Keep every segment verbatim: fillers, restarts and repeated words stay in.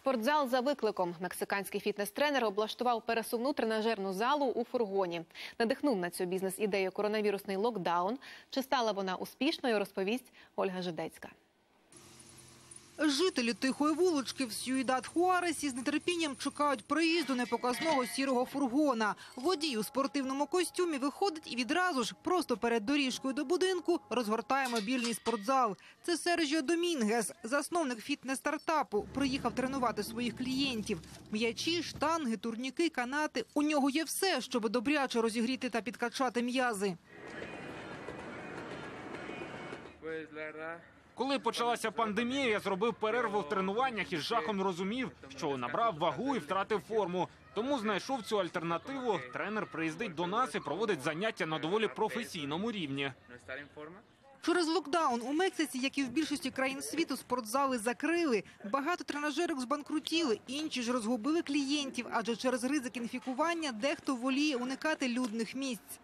Спортзал за викликом. Мексиканський фітнес-тренер облаштував пересувну тренажерну залу у фургоні. Надихнув на цю бізнес-ідею коронавірусний локдаун. Чи стала вона успішною, розповість Ольга Жидецька. Жителі тихої вулички в Сьюдад-Хуаресі з нетерпінням чекають приїзду непоказного сірого фургона. Водій у спортивному костюмі виходить і відразу ж, просто перед доріжкою до будинку, розгортає мобільний спортзал. Це Серджіо Домінгес, засновник фітнес-стартапу, приїхав тренувати своїх клієнтів. М'ячі, штанги, турніки, канати. У нього є все, щоб добряче розігріти та підкачати м'язи. Коли почалася пандемія, я зробив перерву в тренуваннях і з жахом розумів, що набрав вагу і втратив форму. Тому знайшов цю альтернативу. Тренер приїздить до нас і проводить заняття на доволі професійному рівні. Через локдаун у Мексиці, як і в більшості країн світу, спортзали закрили. Багато тренажерок збанкрутіли, інші ж розгубили клієнтів, адже через ризик інфікування дехто воліє уникати людних місць.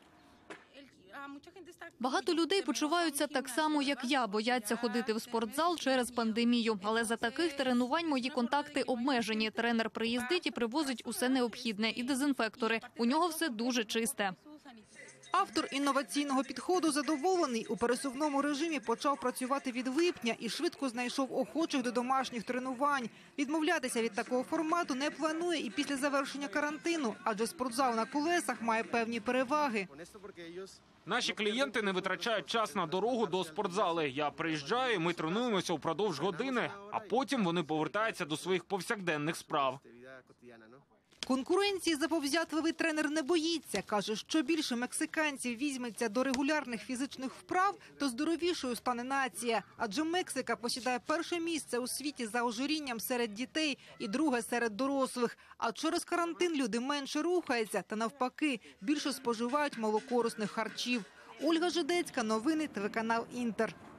Багато людей почуваються так само, як я, бояться ходити в спортзал через пандемію. Але за таких тренувань мої контакти обмежені. Тренер приїздить і привозить усе необхідне – і дезінфектори. У нього все дуже чисте. Автор інноваційного підходу задоволений. У пересувному режимі почав працювати від липня і швидко знайшов охочих до домашніх тренувань. Відмовлятися від такого формату не планує і після завершення карантину, адже спортзал на колесах має певні переваги. Наші клієнти не витрачають час на дорогу до спортзали. Я приїжджаю, ми тренуємося упродовж години, а потім вони повертаються до своїх повсякденних справ. Конкуренції заповзятливий тренер не боїться. Каже, що більше мексиканців візьметься до регулярних фізичних вправ, то здоровішою стане нація. Адже Мексика посідає перше місце у світі за ожирінням серед дітей і друге серед дорослих. А через карантин люди менше рухаються та навпаки більше споживають малокорисних харчів. Ольга Жидецька, новини, телеканал «Інтер».